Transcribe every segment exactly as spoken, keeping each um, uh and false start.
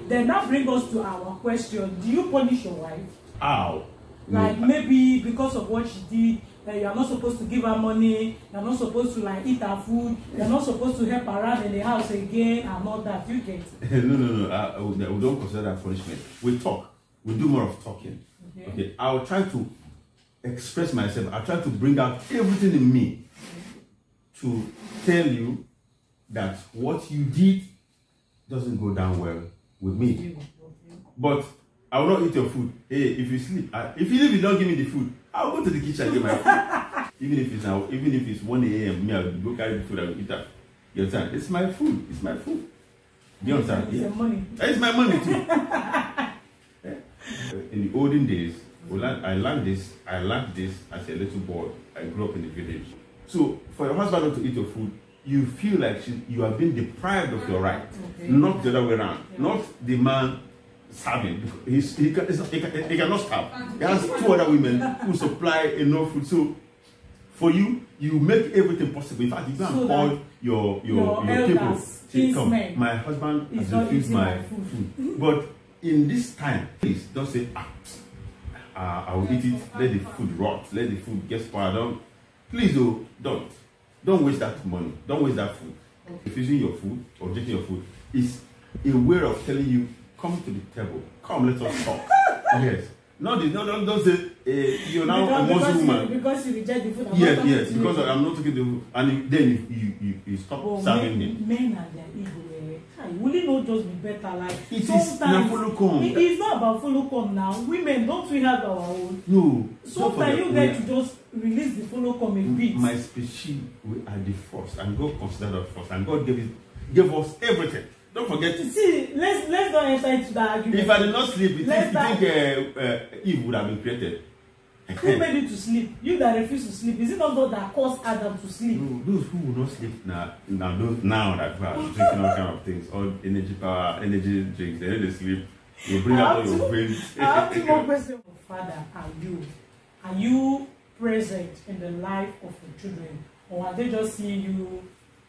Then that brings us to our question. Do you punish your wife? How? Like no. maybe because of what she did, that you are not supposed to give her money, you are not supposed to like eat her food, you are not supposed to help her around in the house again and all that. You get it? no, no, no. I, I would, we don't consider that punishment. We talk. We do more of talking. Okay. okay. I will try to express myself. I try to bring out everything in me to tell you that what you did doesn't go down well with me. But I will not eat your food. Hey, if you sleep, I, if you, if you don't give me the food, I'll go to the kitchen and get my food. even if it's now, even if it's one A M, me, I'll go carry the food, I'll eat that. You understand? It's my food. It's my food. Do you understand? It's yeah. your money. It's my money too. yeah. In the olden days, I learned this. I learned this as a little boy. I grew up in the village. So for your husband not to eat your food, you feel like she, you are being deprived of your right, okay. Not the other way around. Yeah. Not the man starving. He's, he, can, he, can, he cannot starve. He has two other women who supply enough food. So for you, you make everything possible. In fact, you go and so call your your, your, your people. Say, come, men, my husband has refused my food. food. But in this time, please don't say, ah, uh, I will eat it. Let the food rot. Let the food get spoiled. Don't. Please, oh, don't. Don't waste that money. Don't waste that food. Okay. Refusing your food or taking your food is a way of telling you, come to the table. Come, let us talk. Yes. No, no, no, don't say, uh, you're now because, a Muslim woman. Because you reject the food. I'm yes, yes, because I'm not taking the food. And then you, you, you stop oh, serving men, him. Men are their ego. Will it not just be better? Like, it sometimes is it is not about follow come now. Women, don't we have our own? No. Sometimes you get to just release the follow come a bit. My species, we are the first, and God considered us first, and God gave, it, gave us everything. Don't forget it. See, let's let's not enter into that argument. If I did not sleep, you think, you think uh, uh, Eve would have been created? Who made you to sleep? You that refuse to sleep. Is it not God that caused Adam to sleep? No, those who will not sleep now, now those now that are drinking all kind of things, all energy power, energy drinks, they need to sleep. You bring out all your brains. I have two more questions. Father, are you are you present in the life of your children, or are they just seeing you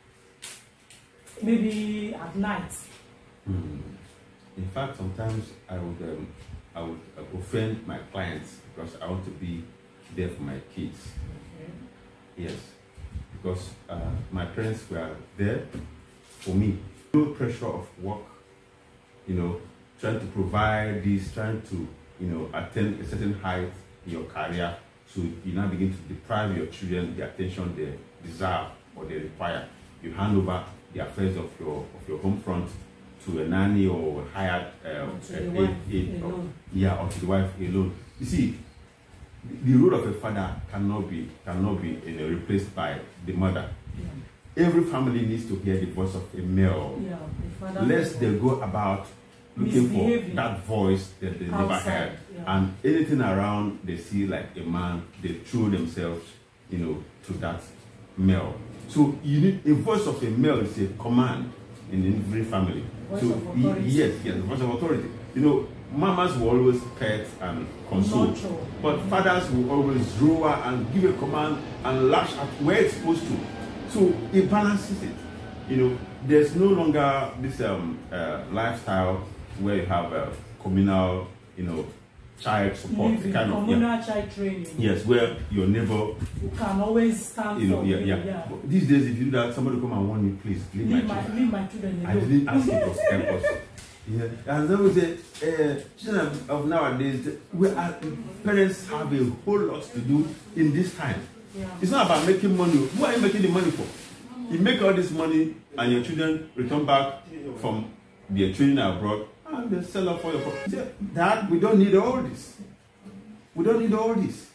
maybe at night? Hmm. In fact, sometimes I would um, I would uh, offend my clients because I want to be there for my kids. Okay. Yes, because uh, my parents were there for me. No pressure of work, you know, trying to provide this, trying to, you know, attain a certain height in your career. So you now begin to deprive your children the attention they deserve or they require. You hand over the affairs of your of your home front to a nanny or a hired uh, a, a, a, or, yeah, or to the wife alone. You see, the role of a father cannot be cannot be you know, replaced by the mother. Yeah. Every family needs to hear the voice of a male. Yeah, the Lest they go about looking for that voice that they outside, never heard. Yeah. And anything around they see like a man, they throw themselves, you know, to that male. So you need a voice of a male is a command in every family. Voice so of authority. Yes, yes, voice of authority. You know, mamas will always pet and console, but fathers will always roar and give a command and lash at where it's supposed to. So it balances it. You know, there's no longer this um, uh, lifestyle where you have a communal, you know, child support Living, kind of communal yeah. child training. Yes, where your neighbor you can always stand you know, for yeah, you, yeah. yeah. But these days, if you do that, somebody come and warn you, please leave, leave my, my children. Leave my children alone. I didn't ask you to help us. Yeah, and then we say, uh, children of, of nowadays, we are, parents have a whole lot to do in this time. Yeah. It's not about making money. Who are you making the money for? You make all this money, and your children return back from their training abroad, and they sell up for your property. Dad, we don't need all this. We don't need all this.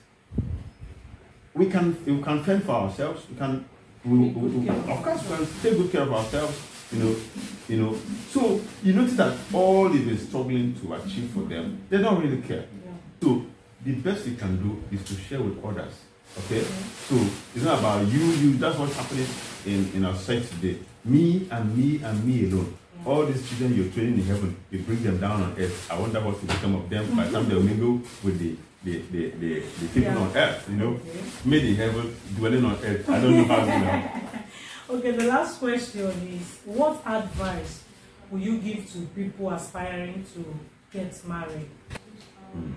We can, we can fend for ourselves. We can, we, we, we, of course, we can take good care of ourselves. You know, you know. So you notice that all they've been struggling to achieve for them, they don't really care. Yeah. So the best you can do is to share with others. Okay. Yeah. So it's not about you. You. That's what's happening in in our society today. Me and me and me alone. Yeah. All these children you're training in heaven, you bring them down on earth. I wonder what will become of them by the time they'll mingle with the the the the, the people yeah. on earth. You know, okay. Made in heaven, dwelling on earth. I don't know how to know. Okay, the last question is, what advice will you give to people aspiring to get married? Mm.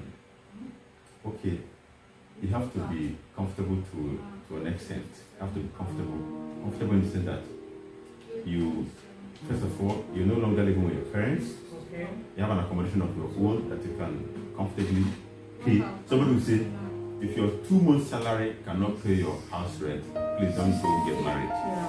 Okay, you have to be comfortable to to an extent. You have to be comfortable. Comfortable in the sense that you, first of all, you're no longer living with your parents. Okay. You have an accommodation of your own that you can comfortably pay. Somebody will say, if your two months salary cannot pay your house rent, please don't go get married. Yeah.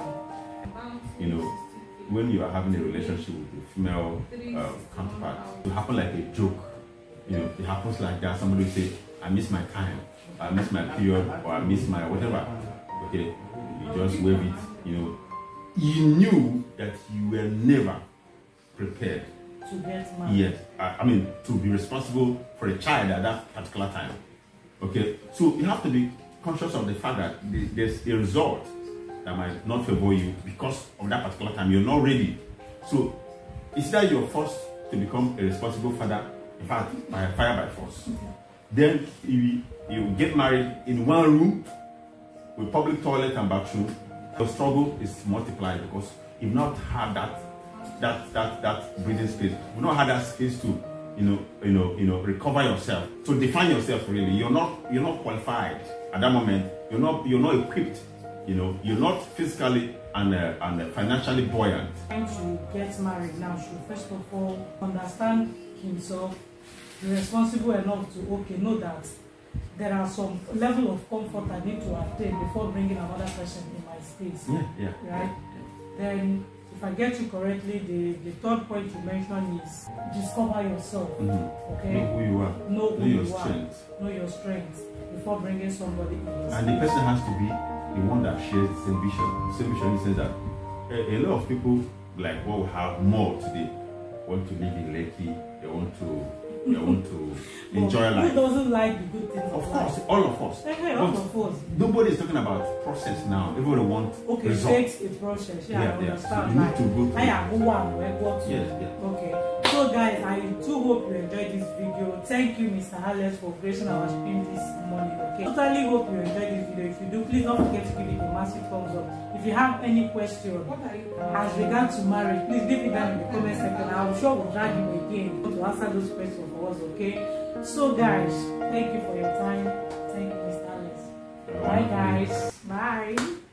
You know, when you are having a relationship with a female uh, counterpart, it will happen like a joke. You know, it happens like that. Somebody will say, I miss my time, I miss my period, or I miss my whatever. Okay, you just wave it. You know, you knew that you were never prepared to get married. Yes, I, I mean to be responsible for a child at that particular time. Okay, so you have to be conscious of the fact that there's a result that might not favor you because of that particular time. You're not ready. So it's that you're forced to become a responsible father, in fact, by fire by force. Then you, you get married in one room with public toilet and bathroom. The struggle is multiplied because you've not had that that that that breathing space. You've not had that space to you know you know you know recover yourself, to define yourself really. You're not you're not qualified at that moment. You're not you're not equipped. You know you're not physically and uh, and uh, financially buoyant. Trying to get married now should first of all understand himself, be responsible enough to okay know that there are some level of comfort I need to attain before bringing another person in my space. Yeah, yeah. Right? Yeah. Then, if I get you correctly, the, the third point you mentioned is discover yourself. Mm-hmm. Okay? Know who you are. Know who know your you strengths. are. Know your strengths before bringing somebody in. And the person has to be the one that shares the same vision. The same vision in the sense that a, a lot of people, like what we have more today, want to live in Lekki. They want to. They want to enjoy life. Who doesn't like the good things of, of life? course, all of us. Hey, all of us. Nobody is talking about process now. Everybody wants okay, results. it takes a process. Yeah, yeah, I understand. Yeah. You need to go through. I am one where go to. Yes, yes. Okay. So guys, I do hope you enjoyed this video. Thank you, Mister Alex, for gracing our stream this morning. Okay. Totally hope you enjoyed this video. If you do, please don't forget to give it a massive thumbs up. If you have any question as regards to marriage, please leave it down in the comment section. I'm sure we'll drag you again to answer those questions for us. Okay. So guys, thank you for your time. Thank you, Mister Alex. Bye guys. Bye.